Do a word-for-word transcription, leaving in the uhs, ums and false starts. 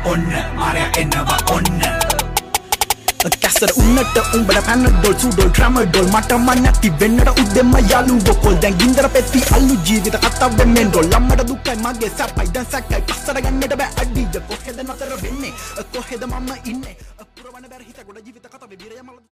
ඔන්න මාරයා එනවා ඔන්න කැසර උන්නට උඹට පැනඩොල් සුඩොල් ට්‍රැමඩොල් මටම නැති වෙන්නට උදෙම යාළුවෝ කොල් දැන් ගින්දර පෙත්ති අල්ලු ජීවිත කතාවෙන් මෙන්ඩොල් ළමඩ දුක්ඛයි මගේ සැපයි දැන් සැකයි පස්සට ගන්නට බෑ අඩිය කොහෙද නතර වෙන්නේ කොහෙද මම ඉන්නේ පුරවන බැර හිත ගොඩ ජීවිත කතාවේ බිරයමල